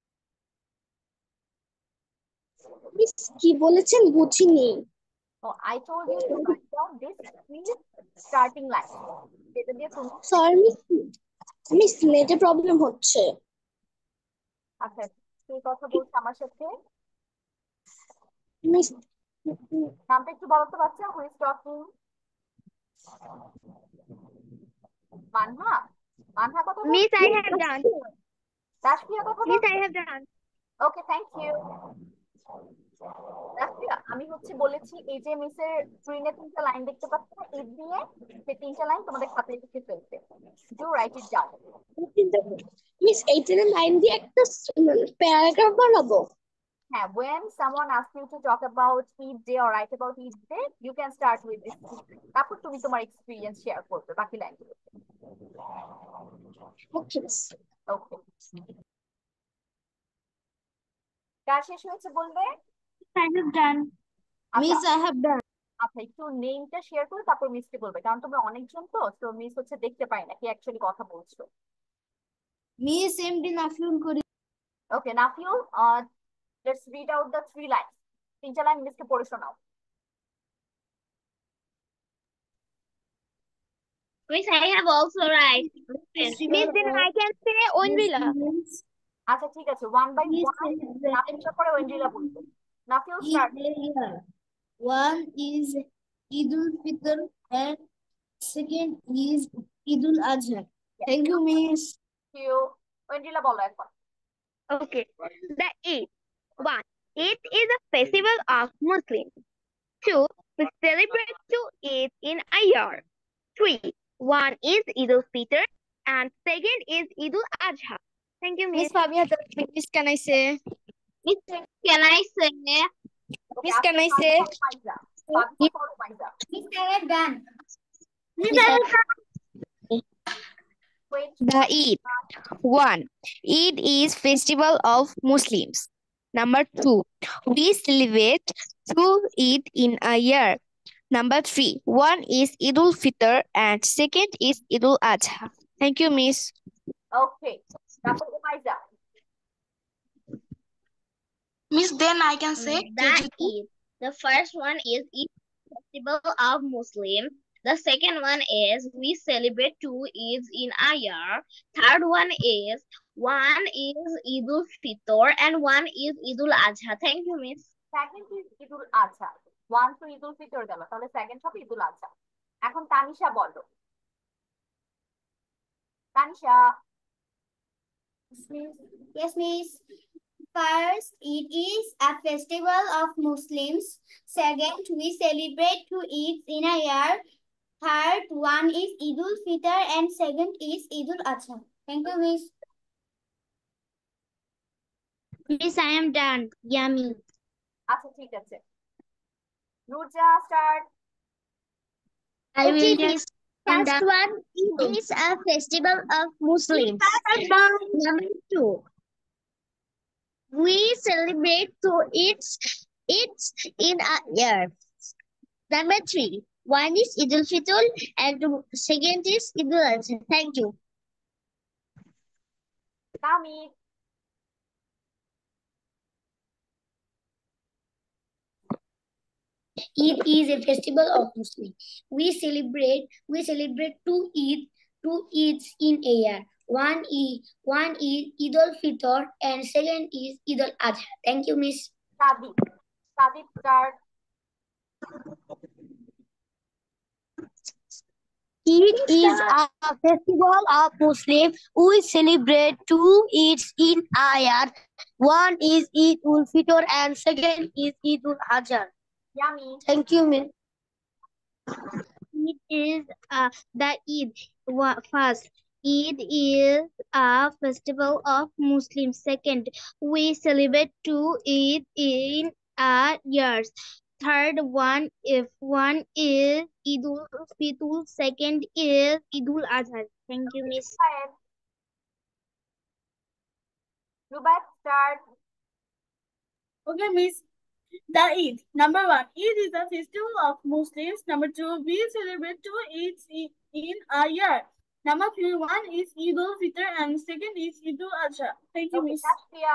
Miss কি বলেছেন বুঝিনি। Oh, I told you to write down this three starting lines. যেটা দিয়ে তুমি সরি মিস নেটে প্রবলেম হচ্ছে। আচ্ছা, কে কথা বলছে আমার সাথে? মিস নামটা একটু বলো তো বাচ্চা, who is talking? Manha? Manha কথা বলছে? Miss, I have done. রাশফিয়া কথা Miss, বলছে? I have done. Okay, thank you. Rashfia, আমি হচ্ছে বলেছি এই যে মিসের স্ক্রিনে তিনটা লাইন দেখতে পাচ্ছ না, ঈদ দিয়ে সেই তিনটা লাইন তোমাদের খাতায় লিখে ফেলতে। Do write it down. Miss এইটার লাইন দিয়ে একটা প্যারাগ্রাফ বানাবো। Yeah, when someone asks you to talk about Eid Day or write about Eid Day, you can start with this. তারপর তুমি তোমার এক্সপেরিয়েন্স শেয়ার করবে বাকি লাইনগুলো। ওকে মিস। ওকে, কাজ শেষ হয়েছে বলবে? I have done. Miss, I have done. আচ্ছা, একটু নেমটা শেয়ার করে তারপর মিসকে বলবে, কারণ তোমরা অনেকজন তো মিস হচ্ছে দেখতে পাই না কি অ্যাকচুয়ালি কথা বলছো। Miss MD Nafiul Kori. Okay Nafiul, let's read out the three lines. তিনটা লাইন মিসকে পড়ে শোনাও। Miss, I have also right. Miss, then I can say Onrila. আচ্ছা ঠিক আছে, ওয়ান বাই ওয়ান নাফিউলের পরে ওয়েন্ড্রিলা বলবে। Nafiul start. One is Eid al-Fitr and second is Eid al-Adha. Thank you, Miss. You Wendrila বলো এখন। Okay. The Eid. 1. Eid is a festival of Muslims. 2. We celebrate two Eid in a year. 3. One is Eid al-Fitr and second is Eid al-Adha. Thank you, Miss. Miss Fabia, Miss, can I say? Miss, can I say? Miss, can I say? Miss, I have done. Wait. The Eid. 1. Eid is festival of Muslims. Number 2. We celebrate 2 Eid in a year. Number 3. One is Idul Fitr and second is Idul Adha. Thank you, Miss. Okay. Dr. Umayza. Miss, then I can say The Eid. The first one is Eid festival of Muslim. The second one is we celebrate 2 Eids in a year. Third one is Idul Fitr and one is Idul Adha. Thank you, Miss. Second is Idul Adha. 1 to Idul Fitr গেল, তাহলে second হবে ঈদুল আজহা। এখন তানিশা বলো। Tanisha. Yes, Miss. First, it is a festival of Muslims. Second, we celebrate 2 Eids in a year. Third, one is Idul Fitr and second is Idul Adha. Thank you, Miss. Miss, I am done. Yummy. আচ্ছা ঠিক আছে। Nurja start. I will just first one is a festival of Muslims. Number 2, we celebrate 2 Eids in a year. Number 3, one is Idul Fitr and the second is Idul Adha. Thank you. Tamir. Eid is a festival of Muslims. We celebrate 2 Eids in a year. One is Idul Fitr and second is Idul Adha. Thank you, Miss. Sadik. Sadik start. Eid is a festival of Muslims. We celebrate 2 Eids in a year. One is Eid ul Fitr and second is Eid ul Adha. Yami. Thank you, Miss. Eid is the Eid. First, Eid is a festival of Muslims. Second, we celebrate 2 Eid in a year. Third one, if one is Idul Fitr, second is Idul Adha. Thank you, Miss. Rubait start. Okay, Miss. The Eid. Number 1, Eid is a festival of Muslims. Number 2, we celebrate 2 Eids in a year. Number 3, one is Idul Fitr and second is Idul Adha. Thank you, Miss. Tasfia.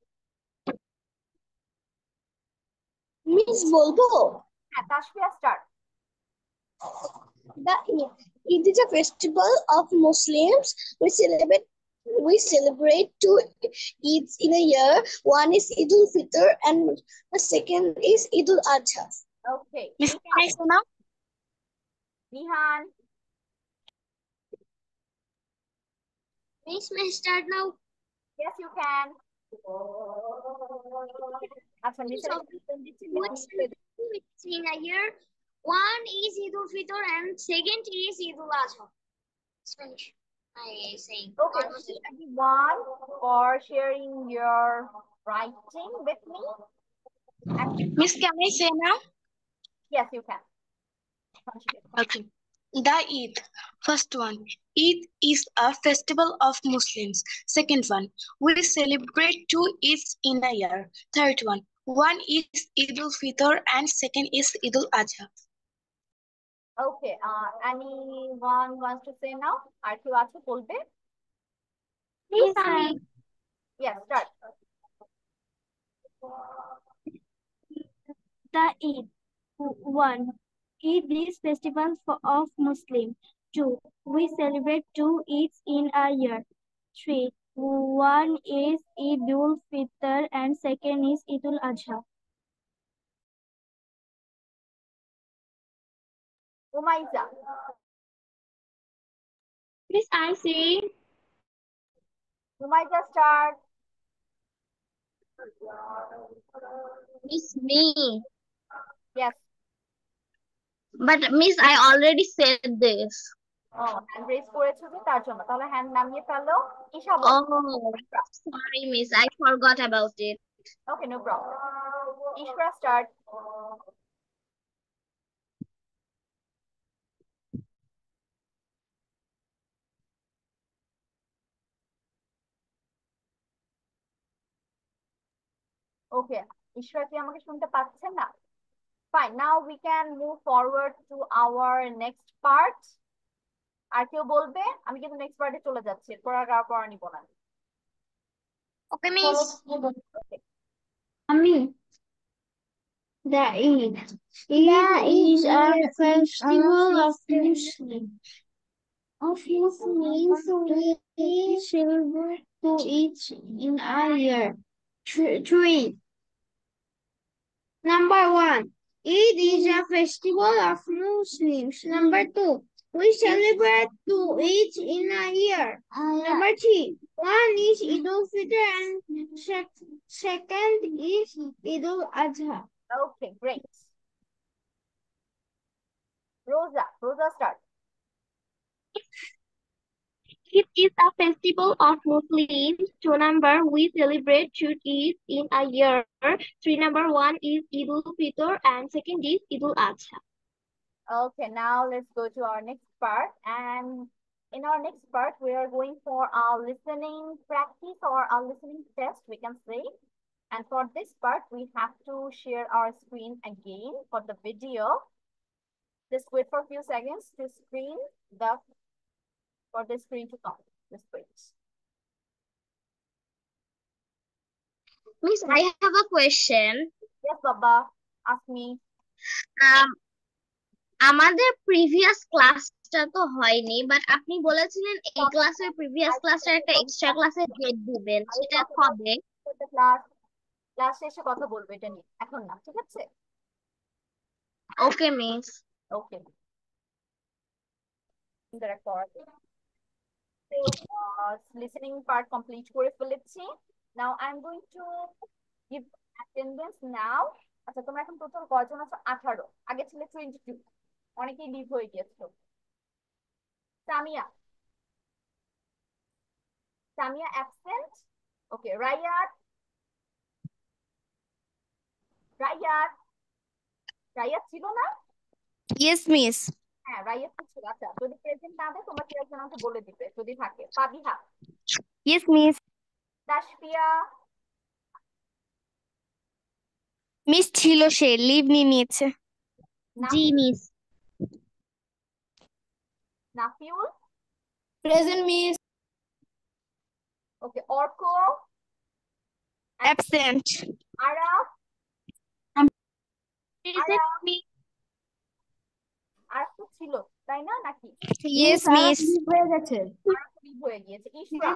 Miss Volvo. হ্যাঁ Tasfia start. The Eid is a festival of Muslims. We celebrate 2 Eids in a year. One is Idul Fitr and the second is Idul Adha. Okay. Miss, can I say now? Nihan. Miss, may I start now? Yes, you can. আচ্ছা নিচে In a year, one is Idul Fitr and second is Idul Adha. Spanish. I saying. Okay, everyone for sharing your writing with me. Miss, can I say now? Yes, you can. Okay. The Eid. First one, Eid is a festival of Muslims. Second one, we celebrate 2 Eids in a year. Third one is Idul Fitr and second is Idul Adha. Okay, anyone wants to say now? আর কেউ আছে বলবে? Yes, start. The Eid. 1, Eid is festival of Muslim. 2, we celebrate 2 Eids in a year. 3, one is Idul Fitr and second is Idul Adha. Umayza. Miss, I say. Umayza start. Miss, me. Yes. But Miss, I already said this. Hand raise করেছো যে তার জন্য, তাহলে hand নামিয়ে ফেলো। ঈশা বলো। Sorry, Miss, I forgot about it. Okay, no problem. Ishra start. ওকে, ঈশ্বর কি আমাকে শুনতে পাচ্ছেন না? Fine, now we can move forward to our next part. আর কেউ বলবে? আমি কিন্তু নেক্সট পার্টে চলে যাচ্ছি, এরপর আর কারো পড়া নিব না। Okay, miss. আমি The Eid. Eid is a festival of Muslims we celebrate to each in a year. Three. Number one, Eid is a festival of Muslims. Number two, we celebrate to each in a year. Number three, one is Eid al-Fitr and second is Eid al-Adha. Okay, great. Rosa start. It is a festival of Muslims. 2 number, we celebrate two Eids in a year. 3 number, one is Eid al-Fitr and second is Eid al-Adha. Okay, now let's go to our next part. And in our next part, we are going for our listening practice or our listening test, we can say. And for this part, we have to share our screen again for the video. Just wait for a few seconds to for the screen to come. Just wait. Miss, I have a question. Yes, Baba, ask me. আমাদের previous ক্লাসটা তো হয়নি, but আপনি বলেছিলেন এই ক্লাসের previous ক্লাসের একটা এক্সট্রা ক্লাসের ডেট দিবেন, সেটা কবে? ক্লাস শেষে কথা বলবো এটা নিয়ে, এখন না, ঠিক আছে? Okay miss. Okay, listening part complete করে ফেলেছি। Now I'm going to give attendance now. আচ্ছা, তোমরা এখন টোটাল কয়জন আছো? 18। আগে ছিল 22, অনেকেই লিভ হয়ে গিয়েছো। সামিয়া অ্যাবসেন্ট। ওকে, রায়াত ছিল না? Yes, miss. হ্যাঁ, রায়াত তো ছিল। আচ্ছা, যদি প্রেজেন্ট না দেয় তোমরা কেউ একজন আমাকে বলে দিবে যদি থাকে। Fabiha. Yes, miss. Tasfia. Miss ছিল, সে লিভ নিয়েছে। জি miss. Nafiul. Present, miss. Okay, Arko. Absent. Araf. Araf তো ছিল তাই না, নাকি? Yes, miss. হয়ে গেছে। আরাফ লিভ হয়ে গিয়েছে। ইশরা।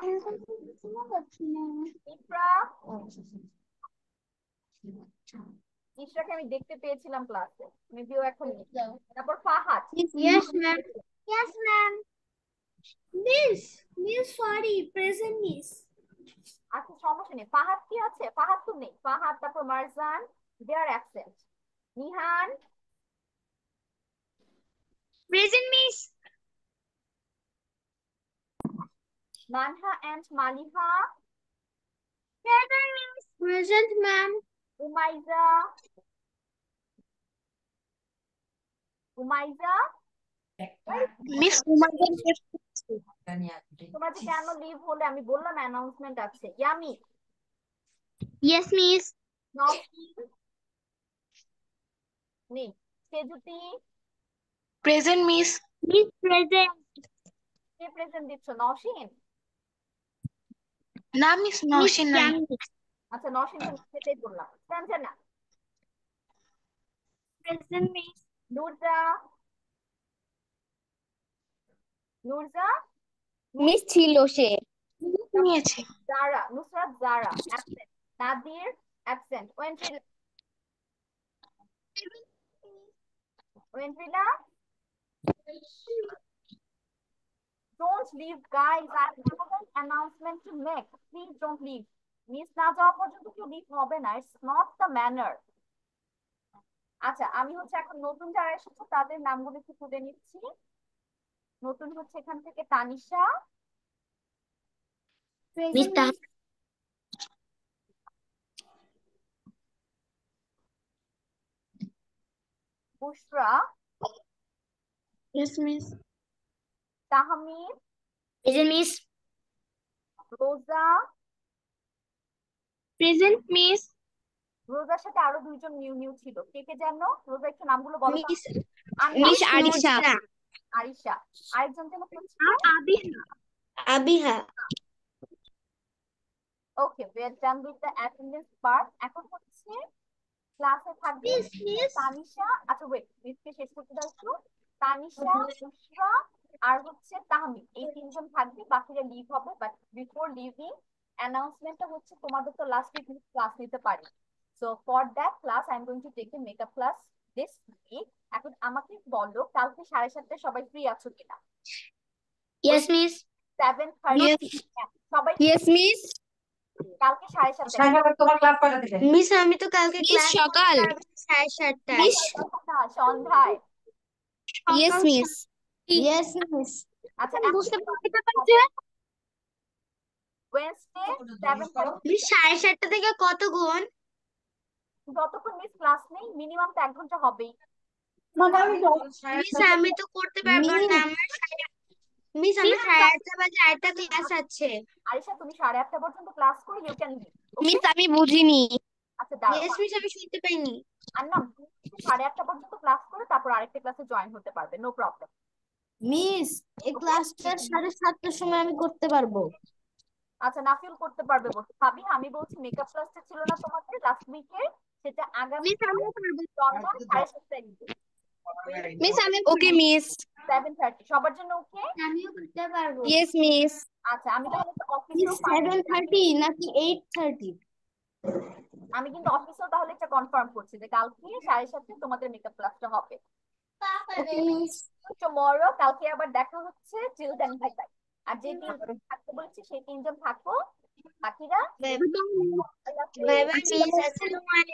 ইশরাকে আমি দেখতে পেয়েছিলাম ক্লাসে, মেবি ও এখন নেই। তারপর Fahad. Yes, ma'am. Yes, ma'am. Miss, sorry, present, miss. আচ্ছা, সমস্যা নেই। ফাহাদ কি আছে? ফাহাদ তো নেই। ফাহাদ, তারপর Marjan, they are absent. Nihan. Present miss. Manha and Maliha. Present miss. Present, ma'am. Umaiza. Miss তোমরা যে কেন লিভ হলে আমি বললাম অ্যানাউন্সমেন্ট আছে। ইয়ামি। Yes miss. নওশিন নেই। Sejuti. Present miss. Miss present. কে প্রেজেন্ট দিচ্ছ? নওশিন? না মিস, নওশিন নাই। আচ্ছা, নওশিন তো সেটাই বললাম। Sanjana. Present miss. Nurja. Miss ছিল, সে নিয়েছে। Zara. Nusrat Zara absent. Nadir absent. Wentrila. Don't leave, guys. I have an announcement to make. Please don't leave. Miss না যাওয়া পর্যন্ত কেউ লিভ হবে না। It's not the manner. আচ্ছা, আমি হচ্ছে এখন নতুন যারা এসেছে তাদের নামগুলো একটু তুলে নিচ্ছি। নতুন হচ্ছে এখান থেকে Tanisha. Bushra. Yes, miss. Tahmid. Present miss. Roza. Present miss. রোজার সাথে আরো দুইজন নিউ ছিল, কে কে জানো? রোজা একটু নামগুলো বলো তো। মিস মিস আনহা, আরিশা। আরিশা, আরেকজন যেন কে ছিল? আবিহা। ওকে, we are done with the attendance part. এখন হচ্ছে ক্লাসে থাকবে তানিশা, আচ্ছা ওয়েট, মিসকে শেষ করতে দাও একটু। তানিশা, ইশরা আর হচ্ছে তাহমিদ, এই তিনজন থাকবে, বাকিরা লিভ হবে। বাট বিফোর লিভিং অ্যানাউন্সমেন্টটা হচ্ছে তোমাদের তো লাস্ট উইক ক্লাস নিতে পারি, so for that class I am going to take a makeup class this week. এখন আমাকে বলো কালকে 7:30 সবাই ফ্রি আছো কিনা? Yes miss. 7:30 সবাই ইয়েস মিস। কালকে 7:30 তোমার ক্লাস কয়টা থেকে? মিস আমি তো কালকে মিস ক্লাস সকাল। 7:30টায়। মিস সন্ধ্যায়। Yes miss. Yes, miss. আচ্ছা বুঝতে ওয়েডনেসডে 7:30 মিস 7:30 থেকে কত গুণ? যতক্ষণ মিস ক্লাস নেই মিনিমাম তো 1 ঘন্টা হবেই। মিস আমি তো করতে পারবো না, আমার মিস আমার 8:30 বাজে আরেকটা ক্লাস আছে। আরিশা তুমি 8:30 পর্যন্ত ক্লাস করে ইউ ক্যান লিভ। মিস আমি বুঝিনি। আচ্ছা দাঁড়াও, ইয়েস মিস আমি শুনতে পাইনি। আর না 8:30 পর্যন্ত ক্লাস করে তারপর আরেকটা ক্লাসে জয়েন হতে পারবে, নো প্রবলেম। মিস এই ক্লাসটা 7:30টার সময় আমি করতে পারবো। আচ্ছা নাফিল করতে পারবে বলতে ভাবি, আমি বলছি মেকআপ ক্লাসটা ছিল না তোমাদের লাস্ট উইকে, সেটা আগামী সন্ধ্যা 7:30 মিস আমি ওকে মিস। 7:30 সবার জন্য ওকে? আমিও করতে পারবো। Yes miss. আচ্ছা আমি তাহলে মিস অফিসেও 7:30 নাকি 8:30? আমি কিন্তু অফিসেও তাহলে একটা কনফার্ম করছি যে কালকে 7:30 তোমাদের মেকআপ ক্লাসটা হবে। টুমরো কালকে আবার দেখা হচ্ছে টিল দেন বাই বাই। আর যে তিনজন থাকতে বলেছি সেই তিনজন থাকো, বাকিরা বাই বাই মিস। আসসালামু আলাইকুম।